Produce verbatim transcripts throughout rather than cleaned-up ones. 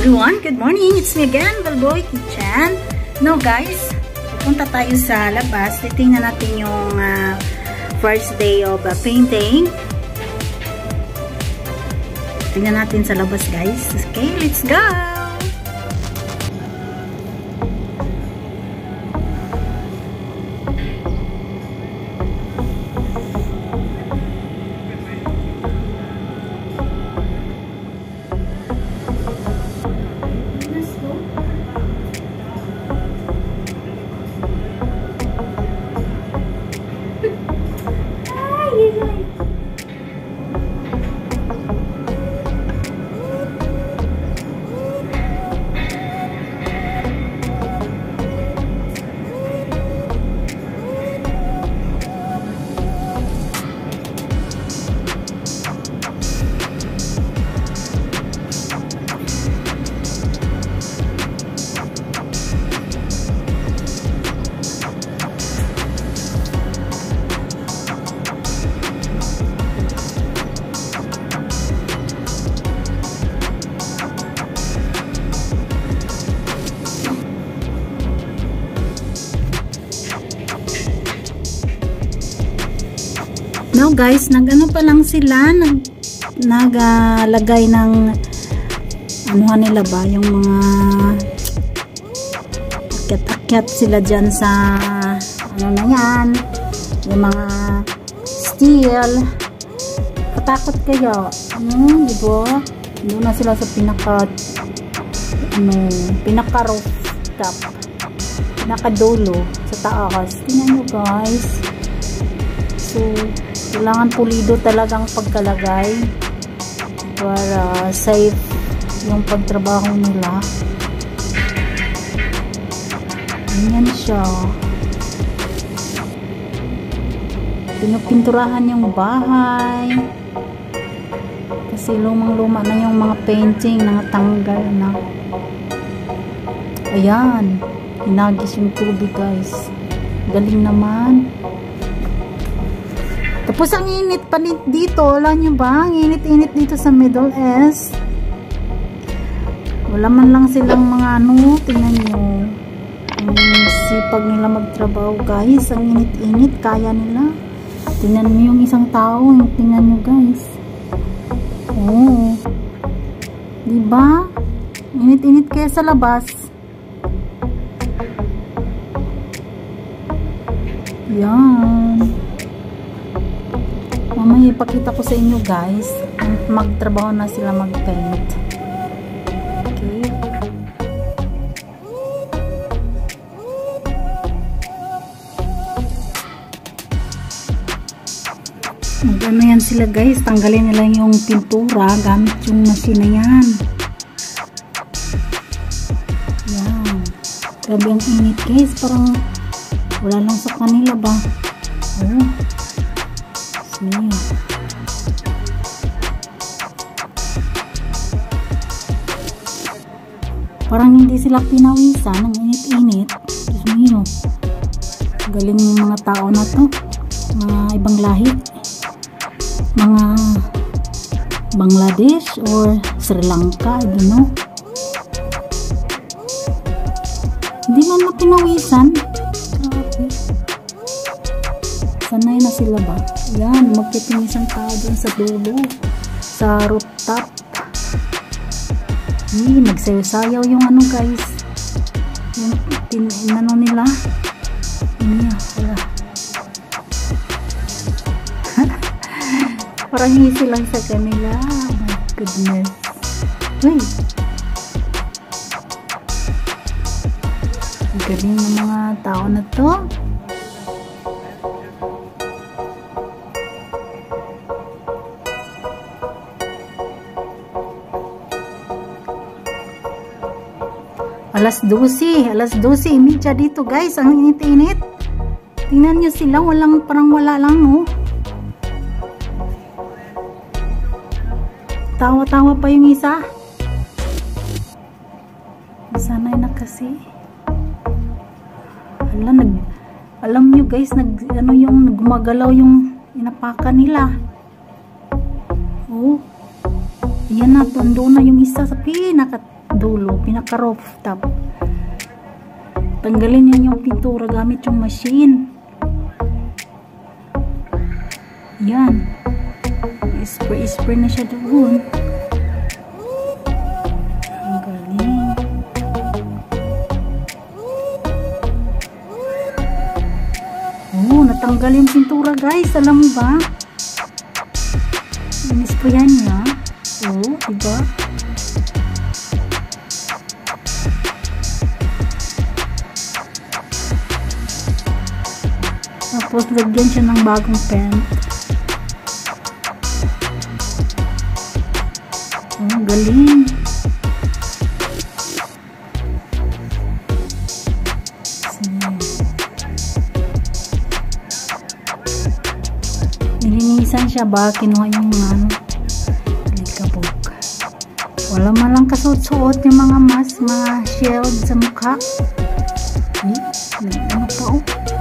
everyone! Good morning! It's me again, Balboy Kitchen. Now guys, pupunta tayo sa labas. Titingnan natin yung uh, first day of uh, painting. Tingnan natin sa labas guys. Okay, let's go! Now guys, nag-ano pa lang sila, nag naglagay uh, ng anuhan nila ba, yung mga akyat-akyat sila dyan sa ano na yan, yung mga steel. Katakot kayo, ano, diba? Doon na sila sa pinaka ano, pinaka rooftop, pinaka dulo sa taas. Tingnan nyo guys. So kailangan pulido talagang pagkalagay para safe yung pagtrabaho nila. Ganyan siya. Pinupinturahan yung bahay kasi lumang-luma na yung mga painting, nangatanggal na. Ayan, hinagis yung tubig guys. Galing naman. Tapos ang init pa dito, alam nyo ba? Ang init-init dito sa Middle East. Wala man lang silang mga ano, tingnan nyo. Ang sipag nila magtrabaho guys. Ang init-init, kaya nila. Tingnan nyo yung isang tao, tingnan nyo guys. Oh. Diba? Init-init kaya sa labas. Yan. Mamaya ipakita ko sa inyo guys, magtrabaho na sila mag-paint. Okay. Mag-ano yan sila guys, tanggalin nila yung pintura gamit yung machine na yan. Yan. Grabe ang init guys, parang wala lang sa kanila ba. Oh. Niyo. Parang hindi sila pinawisan ng init-init. Diyos niyo. Galing yung mga tao na to. Mga ibang lahi. Mga Bangladesh or Sri Lanka. I don't know. Hindi man mapinawisan. Grabe. Sanay na sila ba? Yan, magkiting isang tao dun sa dulo, sa rooftop. Hey, nagsayaw-sayaw yung ano guys, yung tinano nila. Ano wala. Parang easy lang sa kanila. Oh my goodness. Uy, galing ng mga tao na to. Alas dose, alas dose, imidya dito guys, ang init-init. Tingnan nyo sila, walang, parang wala lang, no? Tawa-tawa pa yung isa. Sanay na kasi. Ala, nag, alam nyo guys, nag, ano yung, gumagalaw yung inapakan nila. Oh, yan na, doon na yung isa sa pinaka dulo, pinaka rooftop. Tanggalin niya yung pintura gamit yung machine. Yan. Spray-spray na siya doon. Ang galing. Oh, natanggal yung pintura guys. Alam mo ba? Inisprayan niya. Oh, diba? Tapos lagyan siya ng bagong paint. Oh, galing. Nilinisan siya ba? Kinuha yung ano, likabok. Wala man lang kasuot-suot yung mga mask, mga shield sa mukha. Eh, ano pa oh?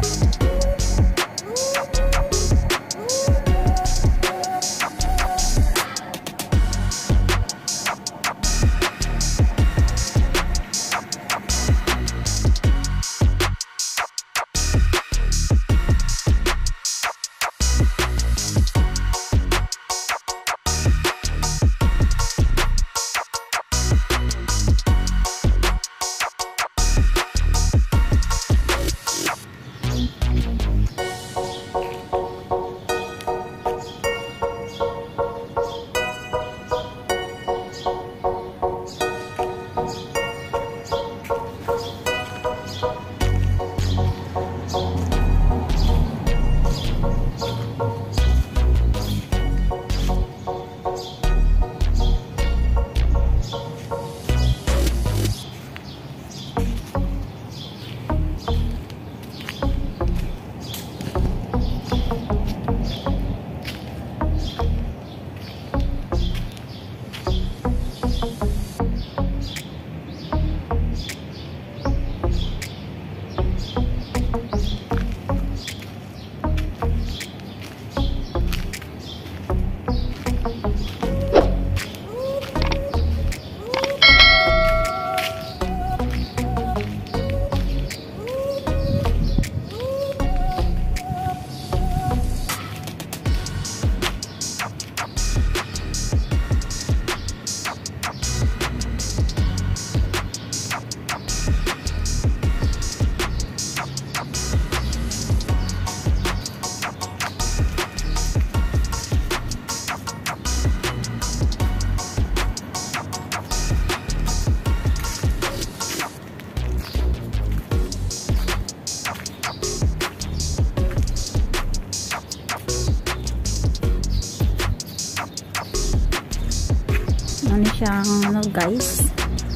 Ano siyang ano guys,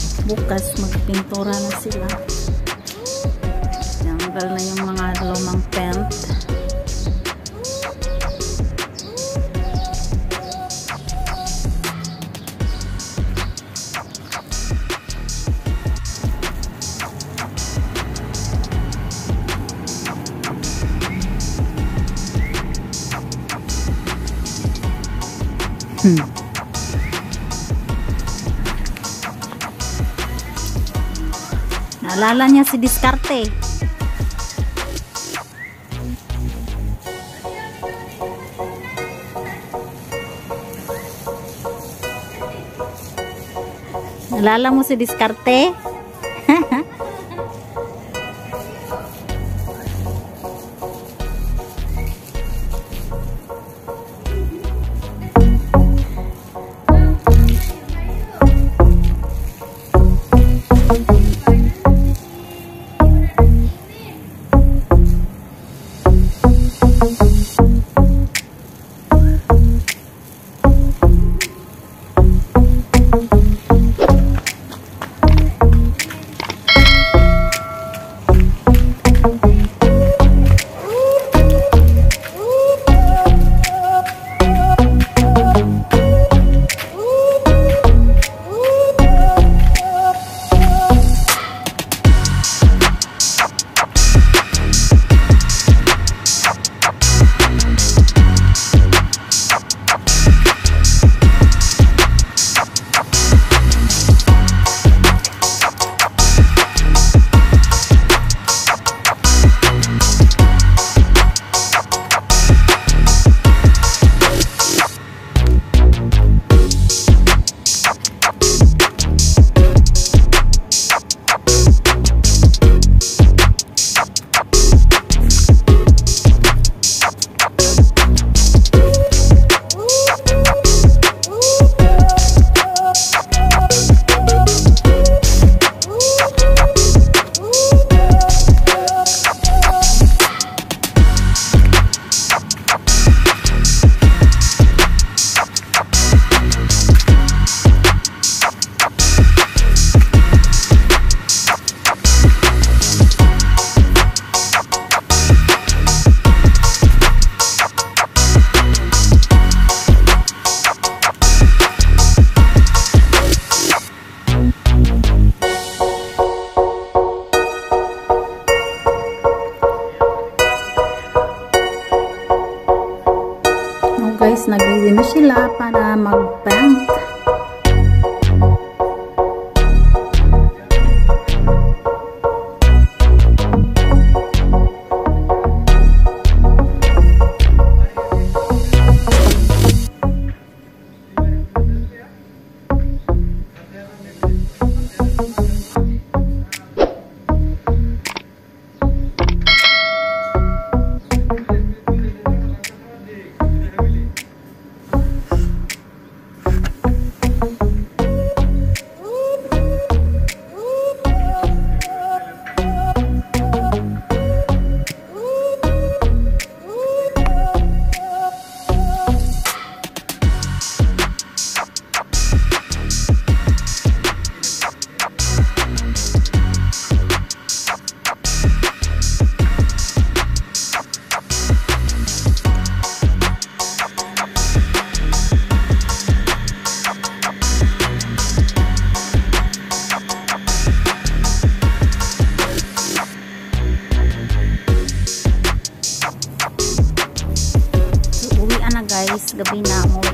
bukas magpintura na sila. Tanggal na yung mga lumang paint. Hmm. Naalala niya si Diskarte. Naalala mo si Diskarte? guys, gabi na.